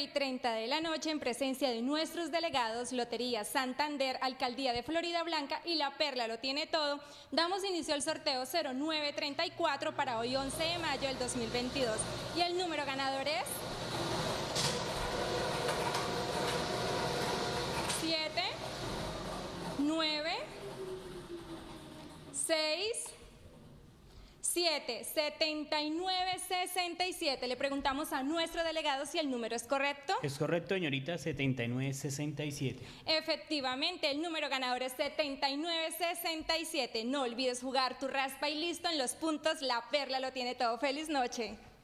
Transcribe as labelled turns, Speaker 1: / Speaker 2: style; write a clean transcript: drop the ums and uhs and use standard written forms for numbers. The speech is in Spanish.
Speaker 1: 9:30 de la noche, en presencia de nuestros delegados, Lotería Santander, Alcaldía de Florida Blanca y La Perla lo tiene todo, damos inicio al sorteo 0934 para hoy 11 de mayo del 2022. Y el número ganador es 7, 9, 6, 7, 79, 67. Le preguntamos a nuestro delegado si el número es correcto.
Speaker 2: Es correcto, señorita, 7967.
Speaker 1: Efectivamente, el número ganador es 7967. No olvides jugar tu raspa y listo en los puntos. La Perla lo tiene todo. ¡Feliz noche!